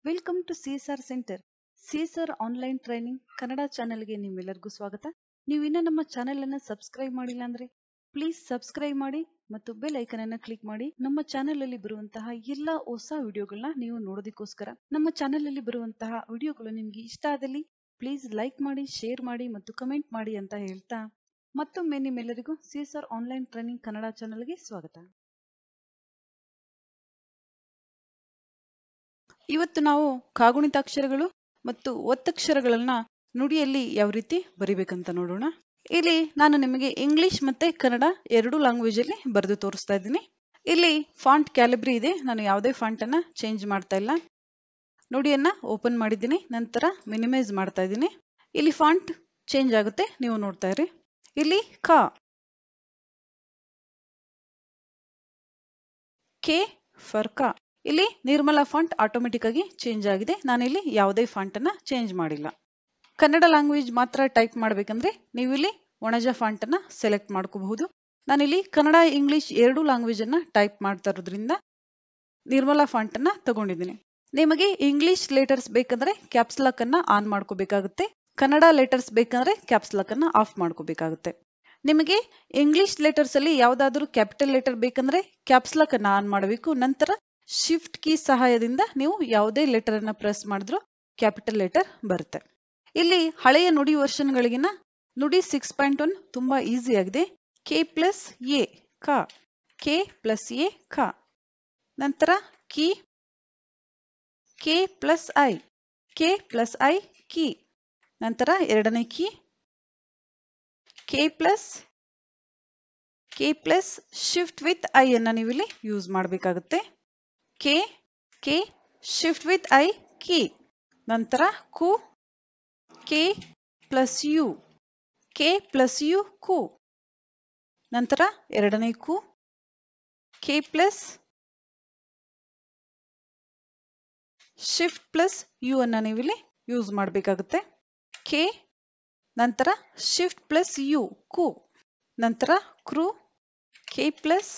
Welcome to CSR centre. CSR online training Kannada ಚಾನೆಲ್ಗೆ ನಿಮ್ಮೆಲ್ಲರಿಗೂ ಸ್ವಾಗತ. ನೀವು ಇನ್ನೂ ನಮ್ಮ ಚಾನೆಲ್ ಅನ್ನು ಸಬ್ಸ್ಕ್ರೈಬ್ ಮಾಡಿಲ್ಲ ಅಂದ್ರೆ ಪ್ಲೀಸ್ ಸಬ್ಸ್ಕ್ರೈಬ್ ಮಾಡಿ ಮತ್ತು ಬೆಲ್ ಐಕನ್ ಅನ್ನು ಕ್ಲಿಕ್ ಮಾಡಿ. ನಮ್ಮ ಚಾನೆಲ್ ಅಲ್ಲಿ ಬರುವಂತಹ ಎಲ್ಲ ಹೊಸ ವಿಡಿಯೋಗಳನ್ನ ನೀವು ನೋಡೋದಕ್ಕೋಸ್ಕರ. ನಮ್ಮ ಚಾನೆಲ್ ಅಲ್ಲಿ ಬರುವಂತಹ ವಿಡಿಯೋಗಳು ನಿಮ್ಗೆ ಇಷ್ಟ ಆದಲ್ಲಿ ಪ್ಲೀಸ್ ಲೈಕ್ ಮಾಡಿ, ಶೇರ್ ಮಾಡಿ ಮತ್ತು ಕಮೆಂಟ್ ಮಾಡಿ ಅಂತ ಹೇಳ್ತಾ ಮತ್ತೊಮ್ಮೆ ನಿಮ್ಮೆಲ್ಲರಿಗೂ CSR ಆನ್ಲೈನ್ ಟ್ರೈನಿಂಗ್ ಕನ್ನಡ ಚಾನೆಲ್ಗೆ ಸ್ವಾಗತ. ಇವತ್ತು ನಾವು ಕಾಗುಣಿತಾಕ್ಷರಗಳು ಮತ್ತು ಒತ್ತಕ್ಷರಗಳನ್ನ ನುಡಿಯಲ್ಲಿ ಯಾವ ರೀತಿ ಬರಿಬೇಕಂತ ನೋಡೋಣ. ಇಲ್ಲಿ ನಾನು ನಿಮಗೆ ಇಂಗ್ಲಿಷ್ ಮತ್ತೆ ಕನ್ನಡ ಎರಡು ಲ್ಯಾಂಗ್ವೇಜ್ ಅಲ್ಲಿ ಬರೆದು ತೋರಿಸ್ತಾ ಇದ್ದೀನಿ. ಇಲ್ಲಿ ಫಾಂಟ್ ಕ್ಯಾಲಿಬ್ರಿ ಇದೆ, ನಾನು ಯಾವುದೇ ಫಾಂಟ್ ಅನ್ನ ಚೇಂಜ್ ಮಾಡ್ತಾ ಇಲ್ಲ. ನುಡಿಯನ್ನ ಓಪನ್ ಮಾಡಿದ್ದೀನಿ, ನಂತರ ಮಿನಿಮೈಸ್ ಮಾಡ್ತಾ ಇದ್ದೀನಿ. ಇಲ್ಲಿ ಫಾಂಟ್ ಚೇಂಜ್ ಆಗುತ್ತೆ, ನೀವು ನೋಡ್ತಾ ಇರಿ. ಇಲ್ಲಿ ಕೆ ಫಾರ್ ಕಾ. ಇಲ್ಲಿ ನಿರ್ಮಲಾ ಫಾಂಟ್ ಆಟೋಮೆಟಿಕ್ ಆಗಿ ಚೇಂಜ್ ಆಗಿದೆ, ನಾನಿಲ್ಲಿ ಯಾವುದೇ ಫಾಂಟ್ ಅನ್ನ ಚೇಂಜ್ ಮಾಡಿಲ್ಲ. ಕನ್ನಡ ಲ್ಯಾಂಗ್ವೇಜ್ ಮಾತ್ರ ಟೈಪ್ ಮಾಡ್ಬೇಕಂದ್ರೆ ನೀವು ಇಲ್ಲಿ ಒಣಜ ಫಾಂಟ್ ಅನ್ನ ಸೆಲೆಕ್ಟ್ ಮಾಡ್ಕೋಬಹುದು. ನಾನಿಲ್ಲಿ ಕನ್ನಡ ಇಂಗ್ಲಿಷ್ ಎರಡು ಲ್ಯಾಂಗ್ವೇಜ್ ಅನ್ನ ಟೈಪ್ ಮಾಡ್ತಾ ಇರೋದ್ರಿಂದ ನಿರ್ಮಲಾ ಫಾಂಟ್ ಅನ್ನ ತಗೊಂಡಿದ್ದೀನಿ. ನಿಮಗೆ ಇಂಗ್ಲಿಷ್ ಲೆಟರ್ಸ್ ಬೇಕಂದ್ರೆ ಕ್ಯಾಪ್ಸ್ ಲಾಕ್ ಅನ್ನ ಆನ್ ಮಾಡ್ಕೋಬೇಕಾಗುತ್ತೆ, ಕನ್ನಡ ಲೆಟರ್ಸ್ ಬೇಕಂದ್ರೆ ಕ್ಯಾಪ್ಸ್ ಲಾಕ್ ಅನ್ನ ಆಫ್ ಮಾಡ್ಕೋಬೇಕಾಗುತ್ತೆ. ನಿಮಗೆ ಇಂಗ್ಲಿಷ್ ಲೆಟರ್ಸ್ ಅಲ್ಲಿ ಯಾವ್ದಾದ್ರು ಕ್ಯಾಪಿಟಲ್ ಲೆಟರ್ ಬೇಕಂದ್ರೆ ಕ್ಯಾಪ್ಸ್ ಲಾಕ್ ಅನ್ನ ಆನ್ ಮಾಡಬೇಕು. ನಂತರ ಶಿಫ್ಟ್ ಕೀ ಸಹಾಯದಿಂದ ನೀವು ಯಾವುದೇ ಲೆಟರ್ ಅನ್ನ ಪ್ರೆಸ್ ಮಾಡಿದ್ರು ಕ್ಯಾಪಿಟಲ್ ಲೆಟರ್ ಬರುತ್ತೆ. ಇಲ್ಲಿ ಹಳೆಯ ನುಡಿ ವರ್ಷನ್ ಗಳಿಗಿನ ನುಡಿ 6.1 ತುಂಬಾ ಈಸಿ ಆಗಿದೆ. ಕೆ ಪ್ಲಸ್ ಎ ಕಾ, ಕೆ ಪ್ಲಸ್ ಎ ಕಾ. ನಂತರ ಕೀ, K plus I, K plus I ಕೀ. ನಂತರ ಎರಡನೇ ಕೀ K plus shift with I ಅನ್ನ ನೀವು ಇಲ್ಲಿ ಯೂಸ್ ಮಾಡಬೇಕಾಗುತ್ತೆ. ಕೆ ಶಿಫ್ಟ್ ವಿತ್ ಐ ಕೀ. ನಂತರ ಕು, K plus U, K plus U ಕು. ನಂತರ ಎರಡನೇ ಕು, K plus shift plus U ಅನ್ನ ನೀವು ಇಲ್ಲಿ ಯೂಸ್ ಮಾಡಬೇಕಾಗುತ್ತೆ. ಕೆ ನಂತರ ಶಿಫ್ಟ್ ಪ್ಲಸ್ ಯು ಕು. ನಂತರ ಕ್ರೂ, K plus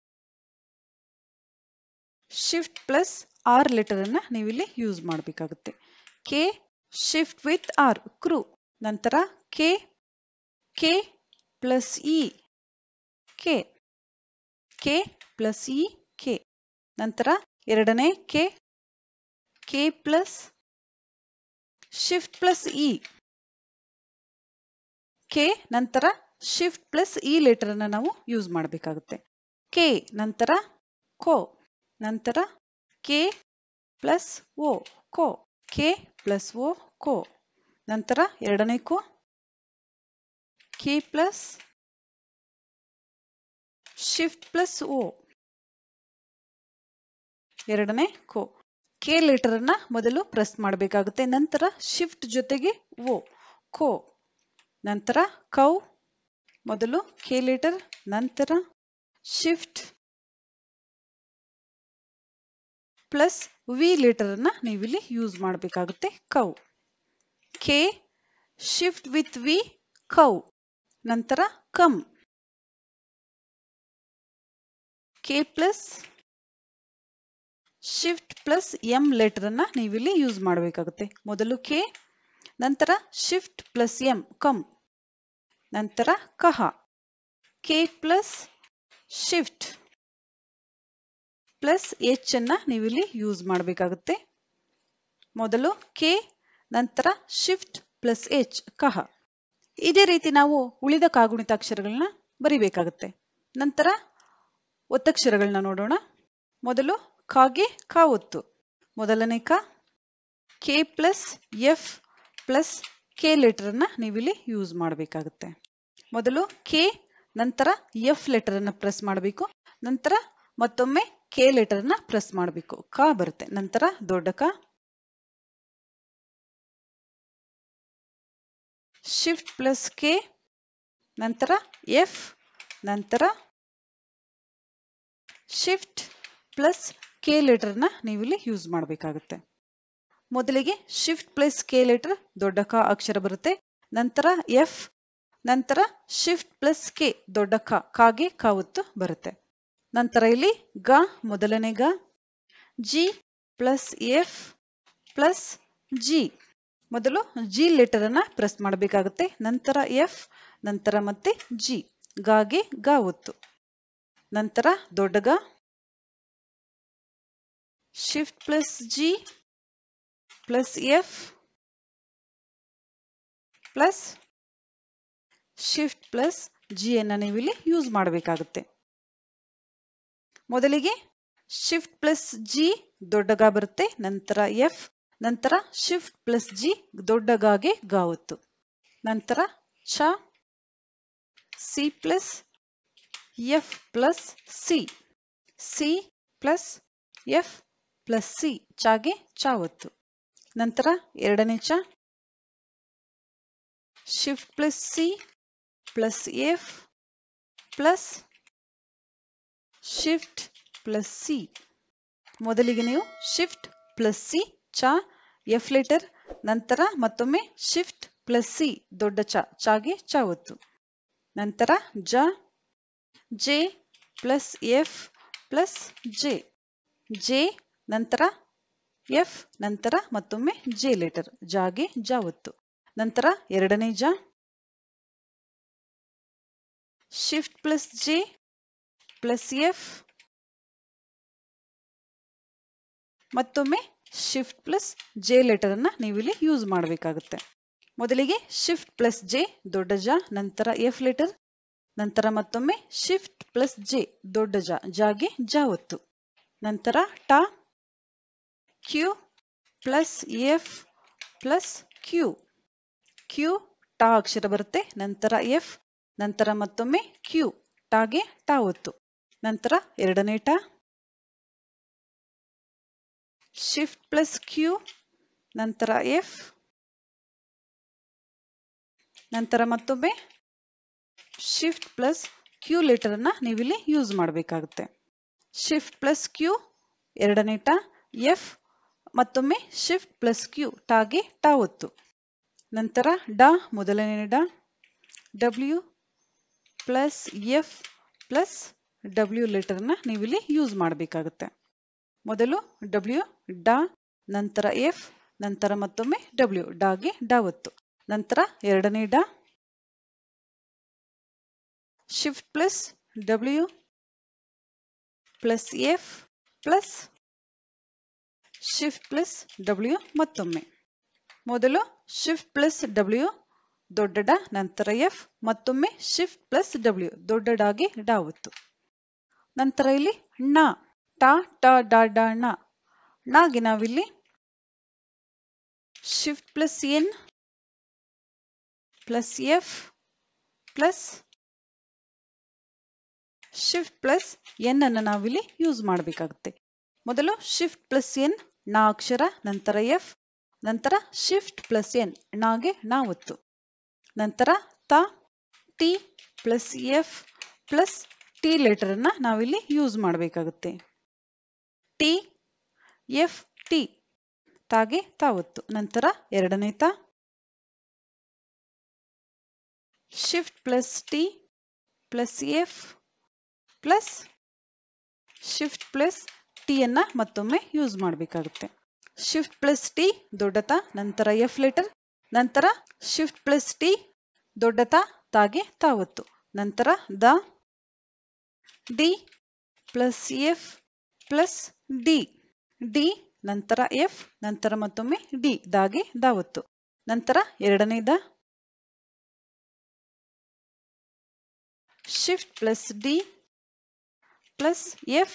shift plus R letter ಅನ್ನ ನೀವು ಇಲ್ಲಿ ಯೂಸ್ ಮಾಡಬೇಕಾಗುತ್ತೆ. ಕೆ ಶಿಫ್ಟ್ ವಿತ್ ಆರ್ ಕ್ರೂ. ನಂತರ ಕೆ ಪ್ಲಸ್ ಇ ಕೆ, ಕೆ ಪ್ಲಸ್ ಇ ಕೆ. ನಂತರ ಎರಡನೇ K plus shift plus E ಕೆ. ನಂತರ ಶಿಫ್ಟ್ ಪ್ಲಸ್ ಇ ಲೆಟರ್ ಅನ್ನ ನಾವು ಯೂಸ್ ಮಾಡಬೇಕಾಗುತ್ತೆ. ಕೆ ನಂತರ ಕೋ. ನಂತರ ಕೆ ಪ್ಲಸ್ ಓ ಕೋ, ಕೆ ಪ್ಲಸ್ ಓ ಕೋ. ನಂತರ ಎರಡನೇ ಕೋ, K plus shift plus O. ಎರಡನೇ ಕೋ. ಕೆ ಲೆಟರ್ ಅನ್ನ ಮೊದಲು ಪ್ರೆಸ್ ಮಾಡಬೇಕಾಗುತ್ತೆ, ನಂತರ ಶಿಫ್ಟ್ ಜೊತೆಗೆ ಓ ಕೋ. ನಂತರ ಕೌ, ಮೊದಲು ಕೆ ಲೆಟರ್, ನಂತರ ಶಿಫ್ಟ್ ಪ್ಲಸ್ ವಿ ಲೆಟರ್ ಅನ್ನ ನೀವಿಲ್ಲಿ ಯೂಸ್ ಮಾಡಬೇಕಾಗುತ್ತೆ. ಕೌ, ಕೆ ಶಿಫ್ಟ್ ವಿತ್ ವಿ ಕೌ. ನಂತರ ಕಮ್, K plus shift plus M letter ಅನ್ನ ನೀವಿಲ್ಲಿ ಯೂಸ್ ಮಾಡಬೇಕಾಗುತ್ತೆ. ಮೊದಲು ಕೆ, ನಂತರ ಶಿಫ್ಟ್ ಪ್ಲಸ್ ಎಂ ಕಮ್. ನಂತರ ಕಹ, K plus shift plus H ಅನ್ನ ನೀವಿಲ್ಲಿ ಯೂಸ್ ಮಾಡಬೇಕಾಗುತ್ತೆ. ಮೊದಲು ಕೆ, ನಂತರ ಶಿಫ್ಟ್ ಪ್ಲಸ್ ಎಚ್ ಕಹ. ಇದೇ ರೀತಿ ನಾವು ಉಳಿದ ಕಾಗುಣಿತಾಕ್ಷರಗಳನ್ನ ಬರಿಬೇಕಾಗುತ್ತೆ. ನಂತರ ಒತ್ತಕ್ಷರಗಳನ್ನ ನೋಡೋಣ. ಮೊದಲು ಕಾಗೆ ಕಾ ಒತ್ತು. ಮೊದಲನೇ K plus F plus K letter ಅನ್ನ ನೀವಿಲ್ಲಿ ಯೂಸ್ ಮಾಡಬೇಕಾಗುತ್ತೆ. ಮೊದಲು ಕೆ, ನಂತರ ಎಫ್ ಲೆಟರ್ ಅನ್ನ ಪ್ರೆಸ್ ಮಾಡಬೇಕು, ನಂತರ ಮತ್ತೊಮ್ಮೆ ಕೆ ಲೆಟರ್ ಅನ್ನ ಪ್ರೆಸ್ ಮಾಡಬೇಕು, ಕಾ ಬರುತ್ತೆ. ನಂತರ ದೊಡ್ಡ ಕ, ಶಿಫ್ಟ್ ಪ್ಲಸ್ ಕೆ, ನಂತರ ಎಫ್, ನಂತರ ಶಿಫ್ಟ್ ಪ್ಲಸ್ ಕೆ ಲೆಟರ್ ನ ನೀವಿಲ್ಲಿ ಯೂಸ್ ಮಾಡಬೇಕಾಗುತ್ತೆ. ಮೊದಲಿಗೆ ಶಿಫ್ಟ್ ಪ್ಲಸ್ ಕೆ ಲೆಟರ್ ದೊಡ್ಡ ಕ ಅಕ್ಷರ ಬರುತ್ತೆ, ನಂತರ ಎಫ್, ನಂತರ ಶಿಫ್ಟ್ ಪ್ಲಸ್ ಕೆ ದೊಡ್ಡ ಕಾಗೆ ಕ ಒತ್ತು ಬರುತ್ತೆ. ನಂತರ ಇಲ್ಲಿ ಗ, ಮೊದಲನೇ ಗ, G plus F plus G. ಮೊದಲು ಜಿ ಲೆಟರ್ ಅನ್ನ ಪ್ರೆಸ್ ಮಾಡಬೇಕಾಗುತ್ತೆ. ನಂತರ ಎಫ್, ನಂತರ ಮತ್ತೆ ಜಿ. ಗಾಗೆ ಗಾ ಒತ್ತು. ನಂತರ ದೊಡ್ಡ ಗ, shift plus G plus F plus shift plus G ಅನ್ನ ನೀವಿಲ್ಲಿ ಯೂಸ್ ಮಾಡಬೇಕಾಗುತ್ತೆ. ಮೊದಲಿಗೆ ಶಿಫ್ಟ್ ಪ್ಲಸ್ ಜಿ ದೊಡ್ಡ ಗ ಬರುತ್ತೆ. ನಂತರ ಎಫ್, ನಂತರ ಶಿಫ್ಟ್ ಪ್ಲಸ್ ಜಿ ದೊಡ್ಡ ಗಾಗೆ ಗಾ ಒತ್ತು. ನಂತರ ಚ, C plus F plus C, C plus F plus C, ಚಾಗೆ ಚ ಒತ್ತು. ನಂತರ ಎರಡನೇ ಚ, shift plus C plus F plus shift plus C. ಮೊದಲಿಗೆ ನೀವು ಶಿಫ್ಟ್ ಪ್ಲಸ್ ಸಿ ಚ, ಎಫ್ ಲೆಟರ್, ನಂತರ ಮತ್ತೊಮ್ಮೆ ಶಿಫ್ಟ್ ಪ್ಲಸ್ ಸಿ ದೊಡ್ಡ ಚ, ಚಾಗೆ ಚ ಒತ್ತು. ನಂತರ ಜ, J plus F plus J, J ನಂತರ ಎಫ್, ನಂತರ ಮತ್ತೊಮ್ಮೆ ಜೆ ಲೆಟರ್, ಜಾಗೆ ಜ ಒತ್ತು. ನಂತರ ಎರಡನೇ ಜ, shift plus J plus F, ಮತ್ತೊಮ್ಮೆ ಶಿಫ್ಟ್ ಪ್ಲಸ್ ಜೆ ಲೆಟರ್ ಅನ್ನ ನೀವಿಲ್ಲಿ ಯೂಸ್ ಮಾಡಬೇಕಾಗುತ್ತೆ. ಮೊದಲಿಗೆ ಶಿಫ್ಟ್ ಪ್ಲಸ್ ಜೆ ದೊಡ್ಡ ಜ, ನಂತರ ಎಫ್ ಲೆಟರ್, ನಂತರ ಮತ್ತೊಮ್ಮೆ ಶಿಫ್ಟ್ ಪ್ಲಸ್ ಜೆ ದೊಡ್ಡ ಜ, ಜಾಗೆ ಜ ಒತ್ತು. ನಂತರ ಟ, Q plus F plus Q, Q ಟ ಅಕ್ಷರ ಬರುತ್ತೆ. ನಂತರ ಎಫ್, ನಂತರ ಮತ್ತೊಮ್ಮೆ ಕ್ಯೂ, ಟಾಗೆ ಟ ಒತ್ತು. ನಂತರ ಎರಡನೇ ಟ, ಶಿಫ್ಟ್ ಪ್ಲಸ್ ಕ್ಯೂ, ನಂತರ ಎಫ್, ನಂತರ ಮತ್ತೊಮ್ಮೆ ಶಿಫ್ಟ್ ಪ್ಲಸ್ ಕ್ಯೂ ಲೆಟರ್ ಅನ್ನ ನೀವಿಲ್ಲಿ ಯೂಸ್ ಮಾಡಬೇಕಾಗುತ್ತೆ. ಶಿಫ್ಟ್ ಪ್ಲಸ್ ಕ್ಯೂ ಎರಡನೇ ಟ, ಎಫ್, ಮತ್ತೊಮ್ಮೆ ಶಿಫ್ಟ್ ಪ್ಲಸ್ ಕ್ಯೂ, ಟಾಗೆ ಟ ಒತ್ತು. ನಂತರ ಡ ಮೊದಲನೇ ಡ, W plus F plus W letter ಅನ್ನ ನೀವಿಲ್ಲಿ ಯೂಸ್ ಮಾಡಬೇಕಾಗುತ್ತೆ. ಮೊದಲು ಡಬ್ಲ್ಯೂ ಡ, ನಂತರ ಎಫ್, ನಂತರ ಮತ್ತೊಮ್ಮೆ ಡಬ್ಲ್ಯೂ, ಡಾಗೆ ಡ ಒತ್ತು. ನಂತರ ಎರಡನೇ ಡ, shift plus W plus F plus shift plus W ಮತ್ತೊಮ್ಮೆ. ಮೊದಲು ಶಿಫ್ಟ್ ಪ್ಲಸ್ ಡಬ್ಲ್ಯೂ ದೊಡ್ಡ ಡ, ನಂತರ ಎಫ್, ಮತ್ತೊಮ್ಮೆ ಶಿಫ್ಟ್ ಪ್ಲಸ್ ಡಬ್ಲ್ಯೂ ದೊಡ್ಡ ಡಾಗೆ ಡ ಒತ್ತು. ನಂತರ ಇಲ್ಲಿ ಣ, ಟ ಟ ಡ ಡ ಣ, ಣಗೆ ನಾವಿಲ್ಲಿ shift plus N plus F plus shift plus N ಅನ್ನು ನಾವಿಲ್ಲಿ ಯೂಸ್ ಮಾಡಬೇಕಾಗುತ್ತೆ. ಮೊದಲು ಶಿಫ್ಟ್ ಪ್ಲಸ್ ಎನ್ ಣ ಅಕ್ಷರ, ನಂತರ ಎಫ್, ನಂತರ ಶಿಫ್ಟ್ ಪ್ಲಸ್ ಎನ್ ಣಗೆ ಣ ಒತ್ತು. ನಂತರ ತ, T plus F plus T letter ಅನ್ನ ನಾವಿಲ್ಲಿ ಯೂಸ್ ಮಾಡಬೇಕಾಗುತ್ತೆ. ಟಿ, ಎಫ್, ಟಿ, ತಾಗೆ ತ ಒತ್ತು. ನಂತರ ಎರಡನೇ ತ, shift plus T plus F plus shift plus T ಅನ್ನ ಮತ್ತೊಮ್ಮೆ ಯೂಸ್ ಮಾಡಬೇಕಾಗುತ್ತೆ. ಶಿಫ್ಟ್ ಪ್ಲಸ್ ಟಿ ದೊಡ್ಡ ತ, ನಂತರ ಎಫ್ ಲೆಟರ್, ನಂತರ ಶಿಫ್ಟ್ ಪ್ಲಸ್ ಟಿ ದೊಡ್ಡ ತ, ತಾಗೆ ತ ಒತ್ತು. ನಂತರ ದ, D plus F plus D, D ನಂತರ ಎಫ್, ನಂತರ ಮತ್ತೊಮ್ಮೆ ಡಿ, ದಾಗೆ ದ ಒತ್ತು. ನಂತರ ಎರಡನೇ ದ, shift plus D plus F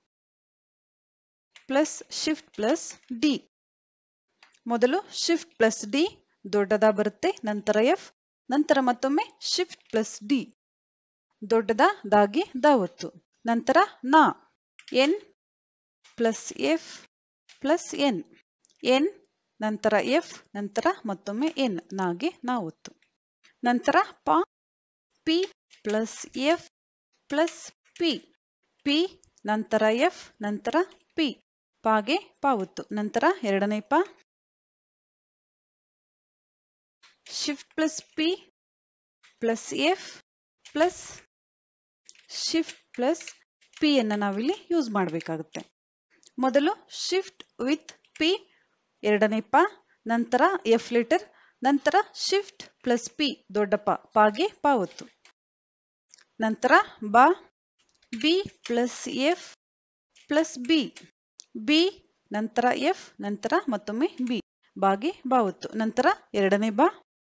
plus shift plus D. ಮೊದಲು ಶಿಫ್ಟ್ ಪ್ಲಸ್ ಡಿ ದೊಡ್ಡದ ಬರುತ್ತೆ, ನಂತರ ಎಫ್, ನಂತರ ಮತ್ತೊಮ್ಮೆ ಶಿಫ್ಟ್ ಪ್ಲಸ್ ಡಿ ದೊಡ್ಡದ, ದಾಗೆ ದ ಒತ್ತು. ನಂತರ ನ, N plus F plus N, N ನಂತರ ಎಫ್, ನಂತರ ಮತ್ತೊಮ್ಮೆ ಎನ್, ನಾಗೆ ನ ಒತ್ತು. ನಂತರ ಪ, P plus F plus P, P ನಂತರ ಎಫ್, ನಂತರ ಪಿ, ಪಾಗೆ ಪ ಒತ್ತು. ನಂತರ ಎರಡನೇ ಪ, shift plus P plus F plus shift plus P ಅನ್ನು ನಾವಿಲ್ಲಿ ಯೂಸ್ ಮಾಡಬೇಕಾಗುತ್ತೆ. ಮೊದಲು ಶಿಫ್ಟ್ ವಿತ್ ಪಿ ಎರಡನೇ ಪ, ನಂತರ ಎಫ್ ಲೆಟರ್, ನಂತರ ಶಿಫ್ಟ್ ಪ್ಲಸ್ ಪಿ ದೊಡ್ಡ ಪಾಗೆ ಪ ಒತ್ತು. ನಂತರ ಬ, B plus F plus B, B ನಂತರ ಎಫ್, ನಂತರ ಮತ್ತೊಮ್ಮೆ ಬಿ ಬಾಗೆ ಬಾ ಒತ್ತು. ನಂತರ ಎರಡನೇ ಬಾ,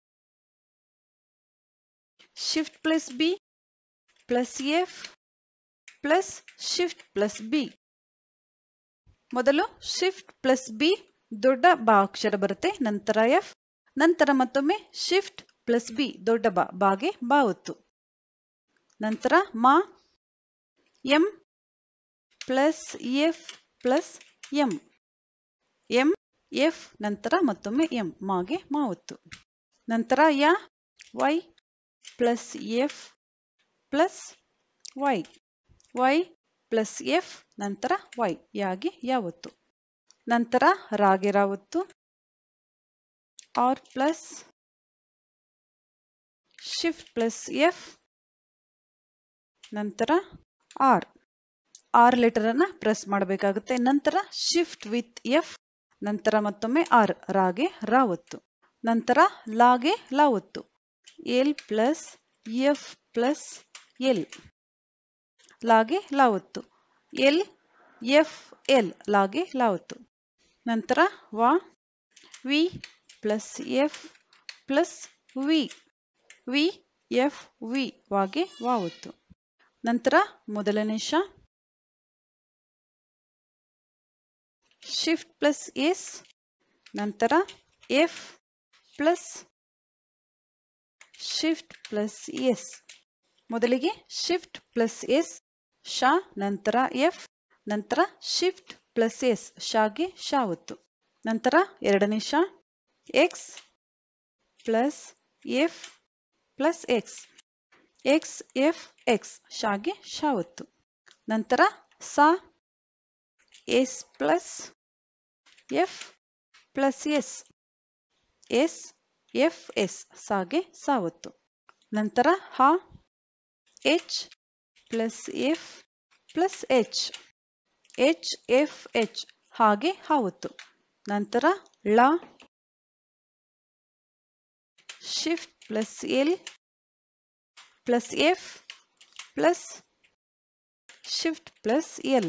shift plus B plus F plus shift plus B. ಮೊದಲು ಶಿಫ್ಟ್ ಪ್ಲಸ್ ಬಿ ದೊಡ್ಡ ಬಾ ಅಕ್ಷರ ಬರುತ್ತೆ, ನಂತರ ಎಫ್, ನಂತರ ಮತ್ತೊಮ್ಮೆ ಶಿಫ್ಟ್ ಪ್ಲಸ್ ಬಿ ದೊಡ್ಡ ಬಾಗೆ ಬಾ ಒತ್ತು. ನಂತರ ಮಾ, M plus F plus M, M F ನಂತರ ಮತ್ತೊಮ್ಮೆ ಎಂ ಮಾಗೆ ಮಾ ಒತ್ತು. ನಂತರ ಯ, Y plus F plus Y, Y plus F ನಂತರ ವೈ ಯಾಗೆ ಯಾ ಒತ್ತು. ನಂತರ ರಾಗೆ ರಾ ಒತ್ತು. R plus shift plus F, ನಂತರ ಆರ್, ಆರ್ ಲೆಟರ್ ಅನ್ನ ಪ್ರೆಸ್ ಮಾಡಬೇಕಾಗುತ್ತೆ. ನಂತರ ಶಿಫ್ಟ್ ವಿತ್ ಎಫ್, ನಂತರ ಮತ್ತೊಮ್ಮೆ ಆರ್, ರಾಗೆ ರಾ ಒತ್ತು. ನಂತರ ಲಾಗೆ ಲಾ ಒತ್ತು. L plus F plus L, ಲಾಗೆ ಲಾ ಒತ್ತು. ಎಲ್ ಎಫ್ ಎಲ್, ಲಾಗೆ ಲಾ ಒತ್ತು. ನಂತರ ವಾ, V plus F plus V, V F V ವಾಗೆ ವಾ ಒತ್ತು. ನಂತರ ಮೊದಲನೇ ಶ, ಶಿಫ್ಟ್ ಪ್ಲಸ್ ಎಸ್, ನಂತರ F plus shift plus S. ಮೊದಲಿಗೆ ಶಿಫ್ಟ್ ಪ್ಲಸ್ ಎಸ್ ಶ, ನಂತರ ಎಫ್, ನಂತರ ಶಿಫ್ಟ್ ಪ್ಲಸ್ ಎಸ್ ಶಾಗೆ ಶಾ ಒತ್ತು. ನಂತರ ಎರಡನೇ ಶ, X plus F plus X, X F X ಶಾಗೆ ಶಾ ಒತ್ತು. ನಂತರ ಸಾ, S plus F plus S, S F S ಸಾಗೆ ಸಾ ಒತ್ತು. ನಂತರ ಹ, H plus F plus H, H F H ಹಾಗೆ ಹಾ ಒತ್ತು. ನಂತರ ಳ, shift plus L plus F plus shift plus L,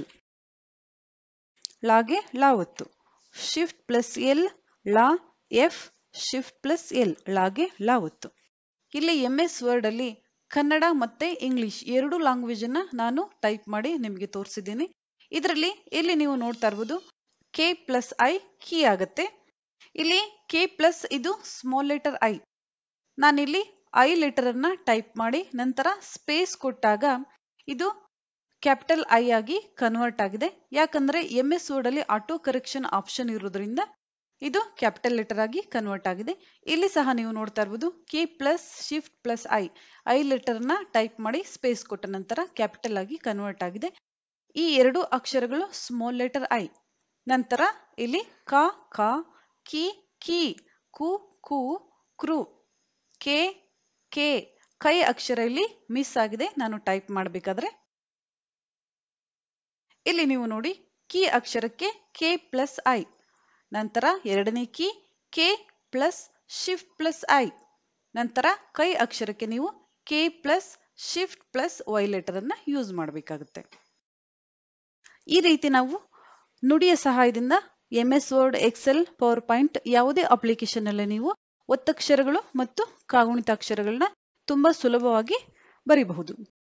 ಲಾಗೆ ಲಾ ಒತ್ತು. ಶಿಫ್ಟ್ ಪ್ಲಸ್ ಎಲ್, ಲಾ, ಎಫ್, ಶಿಫ್ಟ್ ಪ್ಲಸ್ ಎಲ್, ಲಾಗೆ ಲಾ ಒತ್ತು. ಇಲ್ಲಿ MS ವರ್ಡ್ ಅಲ್ಲಿ ಕನ್ನಡ ಮತ್ತೆ ಇಂಗ್ಲಿಷ್ ಎರಡು ಲ್ಯಾಂಗ್ವೇಜ್ ಅನ್ನ ನಾನು ಟೈಪ್ ಮಾಡಿ ನಿಮಗೆ ತೋರಿಸಿದ್ದೀನಿ. ಇದರಲ್ಲಿ ಇಲ್ಲಿ ನೀವು ನೋಡ್ತಾ ಇರಬಹುದು ಕೆ ಪ್ಲಸ್ ಐ ಕೀ ಆಗುತ್ತೆ. ಇಲ್ಲಿ ಕೆ ಪ್ಲಸ್ ಇದು ಸ್ಮಾಲ್ ಲೆಟರ್ ಐ, ನಾನಿಲ್ಲಿ ಐ ಲೆಟರ್ ಅನ್ನ ಟೈಪ್ ಮಾಡಿ ನಂತರ ಸ್ಪೇಸ್ ಕೊಟ್ಟಾಗ ಇದು ಕ್ಯಾಪಿಟಲ್ ಐ ಆಗಿ ಕನ್ವರ್ಟ್ ಆಗಿದೆ. ಯಾಕಂದ್ರೆ MS ವರ್ಡ್ ಅಲ್ಲಿ ಆಟೋ ಕರೆಕ್ಷನ್ ಆಪ್ಷನ್ ಇರೋದ್ರಿಂದ ಇದು ಕ್ಯಾಪಿಟಲ್ ಲೆಟರ್ ಆಗಿ ಕನ್ವರ್ಟ್ ಆಗಿದೆ. ಇಲ್ಲಿ ಸಹ ನೀವು ನೋಡ್ತಾ ಇರಬಹುದು K plus shift plus I letter ನ ಟೈಪ್ ಮಾಡಿ ಸ್ಪೇಸ್ ಕೊಟ್ಟ ನಂತರ ಕ್ಯಾಪಿಟಲ್ ಆಗಿ ಕನ್ವರ್ಟ್ ಆಗಿದೆ. ಈ ಎರಡು ಅಕ್ಷರಗಳು ಸ್ಮಾಲ್ ಲೆಟರ್ ಐ. ನಂತರ ಇಲ್ಲಿ ಕ, ಕ, ಕಿ, ಕಿ, ಕು, ಕು, ಕ್ರು, ಕೆ, ಕೆ, ಕೈ ಅಕ್ಷರ ಇಲ್ಲಿ ಮಿಸ್ ಆಗಿದೆ ನಾನು ಟೈಪ್ ಮಾಡಬೇಕಾದ್ರೆ. ಇಲ್ಲಿ ನೀವು ನೋಡಿ ಕೀ ಅಕ್ಷರಕ್ಕೆ ಕೆ ಪ್ಲಸ್ ಐ, ನಂತರ ಎರಡನೇ ಕೀ K plus shift plus I, ನಂತರ ಕೈ ಅಕ್ಷರಕ್ಕೆ ನೀವು K plus shift plus Y letter ಅನ್ನ ಯೂಸ್ ಮಾಡಬೇಕಾಗುತ್ತೆ. ಈ ರೀತಿ ನಾವು ನುಡಿಯ ಸಹಾಯದಿಂದ MS word, Excel, PowerPoint ಯಾವುದೇ ಅಪ್ಲಿಕೇಶನ್ ಅಲ್ಲಿ ನೀವು ಒತ್ತಕ್ಷರಗಳು ಮತ್ತು ಕಾಗುಣಿತಾಕ್ಷರಗಳನ್ನ ತುಂಬಾ ಸುಲಭವಾಗಿ ಬರೀಬಹುದು.